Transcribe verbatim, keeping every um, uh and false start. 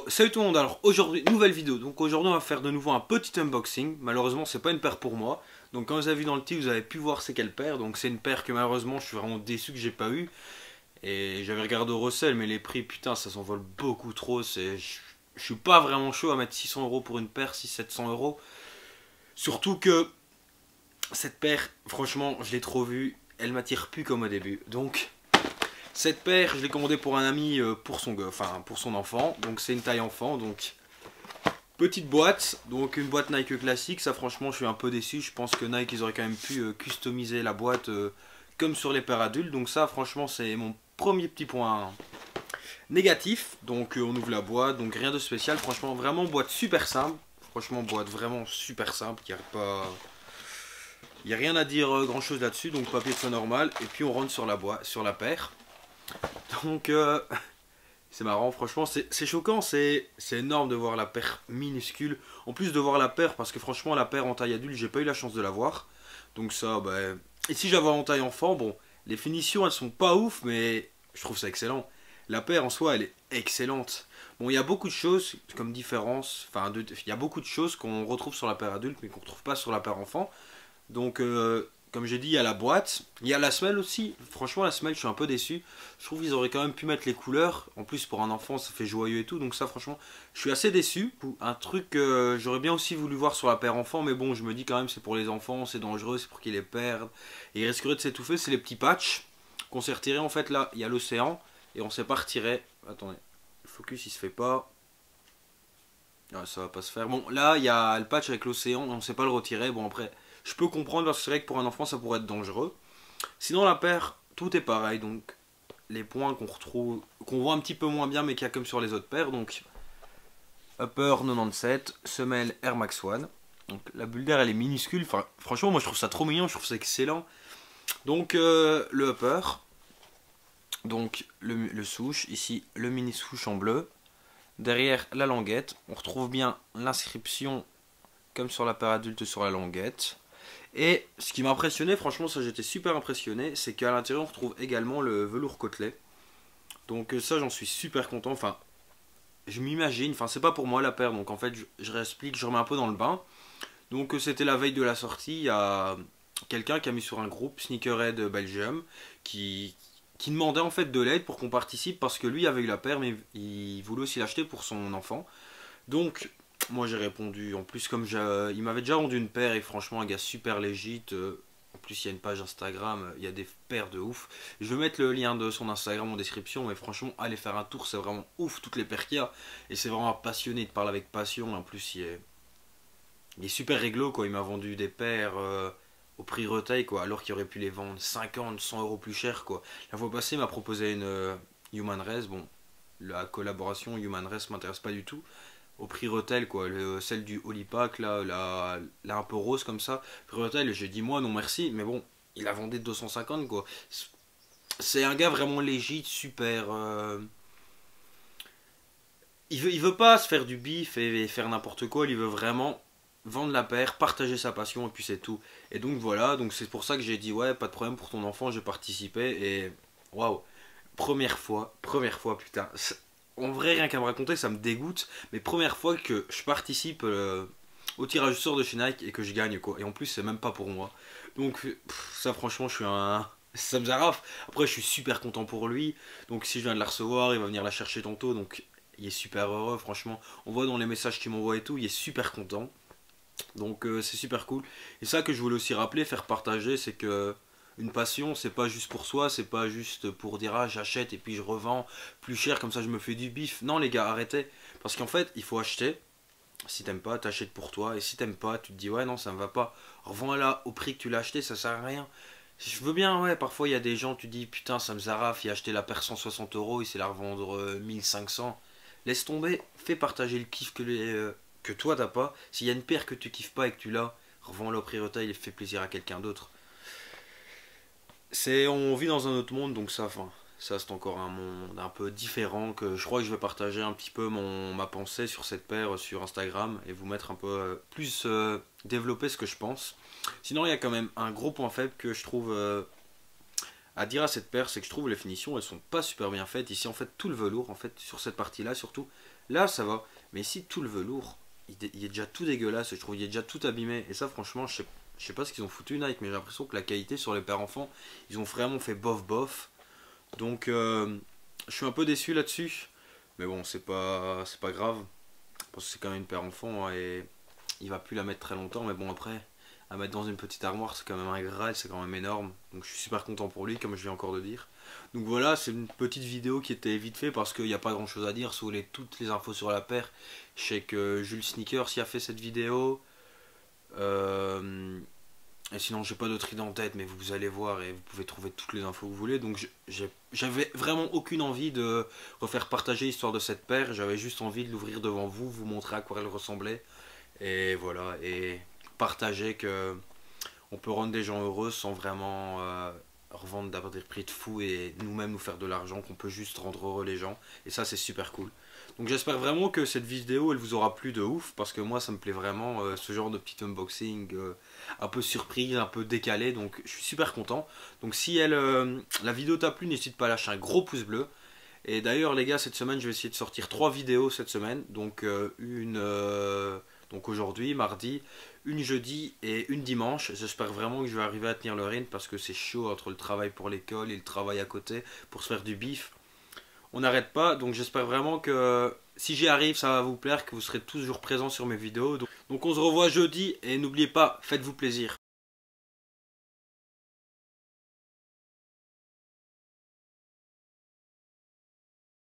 salut tout le monde, alors aujourd'hui, nouvelle vidéo. Donc aujourd'hui on va faire de nouveau un petit unboxing. Malheureusement c'est pas une paire pour moi. Donc comme vous avez vu dans le titre, vous avez pu voir c'est quelle paire. Donc c'est une paire que malheureusement je suis vraiment déçu que j'ai pas eu. Et j'avais regardé au recel, mais les prix, putain, ça s'envole beaucoup trop. C'est, je, je suis pas vraiment chaud à mettre six cents euros pour une paire, six cents sept cents euros. Surtout que cette paire, franchement, je l'ai trop vue. Elle m'attire plus comme au début. Donc cette paire, je l'ai commandée pour un ami, euh, pour son, enfin, pour son enfant. Donc c'est une taille enfant. Donc petite boîte, donc une boîte Nike classique. Ça franchement, je suis un peu déçu. Je pense que Nike, ils auraient quand même pu euh, customiser la boîte euh, comme sur les paires adultes. Donc ça, franchement, c'est mon premier petit point négatif. Donc euh, on ouvre la boîte, donc rien de spécial. Franchement, vraiment boîte super simple. Franchement, boîte vraiment super simple. Il n'y a pas... Il n'y a rien à dire euh, grand chose là-dessus. Donc papier de soie normal. Et puis on rentre sur la boîte, sur la paire. Donc euh, c'est marrant, franchement c'est choquant, c'est énorme de voir la paire minuscule. En plus de voir la paire, parce que franchement la paire en taille adulte, j'ai pas eu la chance de la voir. Donc ça, bah... Et si j'avais en taille enfant, bon, les finitions elles sont pas ouf, mais je trouve ça excellent. La paire en soi, elle est excellente. Bon, il y a beaucoup de choses comme différence, enfin, de... il y a beaucoup de choses qu'on retrouve sur la paire adulte, mais qu'on retrouve pas sur la paire enfant. Donc... Euh... Comme j'ai dit, il y a la boîte, il y a la semelle aussi. Franchement, la semelle, je suis un peu déçu. Je trouve qu'ils auraient quand même pu mettre les couleurs. En plus, pour un enfant, ça fait joyeux et tout. Donc ça, franchement, je suis assez déçu. Un truc que j'aurais bien aussi voulu voir sur la paire enfant. Mais bon, je me dis quand même, c'est pour les enfants, c'est dangereux, c'est pour qu'ils les perdent. Et ils risqueraient de s'étouffer. C'est les petits patchs qu'on s'est retirés. En fait, là, il y a l'océan. Et on s'est pas retiré. Attendez, le focus, il se fait pas. Ah, ça va pas se faire. Bon, là, il y a le patch avec l'océan. On sait pas le retirer. Bon, après... Je peux comprendre parce que c'est vrai que pour un enfant ça pourrait être dangereux. Sinon la paire, tout est pareil. Donc les points qu'on retrouve, qu'on voit un petit peu moins bien mais qu'il y a comme sur les autres paires. Donc upper quatre-vingt-dix-sept, semelle Air Max One. Donc la bulle d'air elle est minuscule. Enfin, franchement moi je trouve ça trop mignon, je trouve ça excellent. Donc euh, le upper. Donc le, le souche, ici le mini souche en bleu. Derrière la languette, on retrouve bien l'inscription comme sur la paire adulte sur la languette. Et ce qui m'a impressionné, franchement ça j'étais super impressionné, c'est qu'à l'intérieur on retrouve également le velours côtelet. Donc ça j'en suis super content, enfin je m'imagine, enfin c'est pas pour moi la paire, donc en fait je, je réexplique, je remets un peu dans le bain. Donc c'était la veille de la sortie, il y a quelqu'un qui a mis sur un groupe Sneakerhead Belgium qui, qui demandait en fait de l'aide pour qu'on participe parce que lui avait eu la paire mais il voulait aussi l'acheter pour son enfant. Donc moi j'ai répondu, en plus comme il m'avait déjà vendu une paire et franchement un gars super légit, euh, en plus il y a une page Instagram, il y a des paires de ouf. Je vais mettre le lien de son Instagram en description, mais franchement allez faire un tour, c'est vraiment ouf toutes les paires qu'il y a. Et c'est vraiment passionné, il te parle avec passion, en plus il est, il est super réglo quoi, il m'a vendu des paires euh, au prix retail quoi, alors qu'il aurait pu les vendre cinquante, cent euros plus cher quoi. La fois passée il m'a proposé une euh, Human Race, bon la collaboration Human Race m'intéresse pas du tout. Au prix retail quoi, le, celle du Holypack là, la, la un peu rose comme ça, prix retail, j'ai dit moi non merci, mais bon, il a vendu deux cent cinquante quoi. C'est un gars vraiment légit, super. Euh... Il veut, il veut pas se faire du bif et, et faire n'importe quoi, il veut vraiment vendre la paire, partager sa passion et puis c'est tout. Et donc voilà, donc c'est pour ça que j'ai dit ouais, pas de problème pour ton enfant, j'ai participé et waouh, première fois, première fois putain. En vrai, rien qu'à me raconter, ça me dégoûte. Mais première fois que je participe euh, au tirage au sort de chez Nike et que je gagne, quoi. Et en plus, c'est même pas pour moi. Donc, pff, ça, franchement, je suis un. Ça me zarafe. Après, je suis super content pour lui. Donc, si je viens de la recevoir, il va venir la chercher tantôt. Donc, il est super heureux, franchement. On voit dans les messages qu'il m'envoie et tout, il est super content. Donc, euh, c'est super cool. Et ça que je voulais aussi rappeler, faire partager, c'est que. Une passion, c'est pas juste pour soi, c'est pas juste pour dire ah j'achète et puis je revends plus cher comme ça je me fais du bif. Non les gars, arrêtez. Parce qu'en fait, il faut acheter. Si t'aimes pas, t'achètes pour toi. Et si t'aimes pas, tu te dis ouais non ça me va pas. Revends-la au prix que tu l'as acheté, ça sert à rien. Je veux bien, ouais, parfois il y a des gens, tu dis putain ça me zarafe, il a acheté la paire cent soixante euros, il sait la revendre euh, mille cinq cents. Laisse tomber, fais partager le kiff que, les, euh, que toi t'as pas. S'il y a une paire que tu kiffes pas et que tu l'as, revends-la au prix retail et fais plaisir à quelqu'un d'autre. C'est, on vit dans un autre monde, donc ça, enfin, ça c'est encore un monde un peu différent que je crois que je vais partager un petit peu mon, ma pensée sur cette paire sur Instagram et vous mettre un peu euh, plus euh, développer ce que je pense. Sinon, il y a quand même un gros point faible que je trouve euh, à dire à cette paire, c'est que je trouve les finitions, elles sont pas super bien faites. Ici, en fait, tout le velours, en fait, sur cette partie-là, surtout, Là ça va, mais ici tout le velours, il, il est déjà tout dégueulasse, je trouve, il est déjà tout abîmé. Et ça franchement, je sais, je sais pas ce qu'ils ont foutu Nike, mais j'ai l'impression que la qualité sur les pères enfants, ils ont vraiment fait bof bof. Donc euh, je suis un peu déçu là-dessus. Mais bon, c'est pas, c'est pas grave. Parce que c'est quand même une paire enfant, hein, et il va plus la mettre très longtemps. Mais bon, après, à mettre dans une petite armoire, c'est quand même un Graal, c'est quand même énorme. Donc je suis super content pour lui, comme je viens encore de dire. Donc voilà, c'est une petite vidéo qui était vite fait parce qu'il n'y a pas grand chose à dire. Si vous voulez toutes les infos sur la paire, je sais que Jules Sneakers y a fait cette vidéo. Euh, et sinon, j'ai pas d'autres idées en tête, mais vous allez voir et vous pouvez trouver toutes les infos que vous voulez. Donc j'avais vraiment aucune envie de refaire partager l'histoire de cette paire. J'avais juste envie de l'ouvrir devant vous, vous montrer à quoi elle ressemblait. Et voilà, et partager que on peut rendre des gens heureux sans vraiment euh, revendre d'avoir des prix de fou et nous-mêmes nous faire de l'argent, qu'on peut juste rendre heureux les gens. Et ça, c'est super cool. Donc j'espère vraiment que cette vidéo elle vous aura plu de ouf, parce que moi ça me plaît vraiment euh, ce genre de petit unboxing euh, un peu surprise, un peu décalé, donc je suis super content. Donc si elle, euh, la vidéo t'a plu, n'hésite pas à lâcher un gros pouce bleu. Et d'ailleurs les gars, cette semaine je vais essayer de sortir trois vidéos cette semaine, donc euh, une euh, donc aujourd'hui, mardi, une jeudi et une dimanche. J'espère vraiment que je vais arriver à tenir le rythme parce que c'est chaud entre le travail pour l'école et le travail à côté pour se faire du bif. On n'arrête pas, donc j'espère vraiment que si j'y arrive, ça va vous plaire, que vous serez toujours présents sur mes vidéos. Donc, donc on se revoit jeudi et n'oubliez pas, faites-vous plaisir.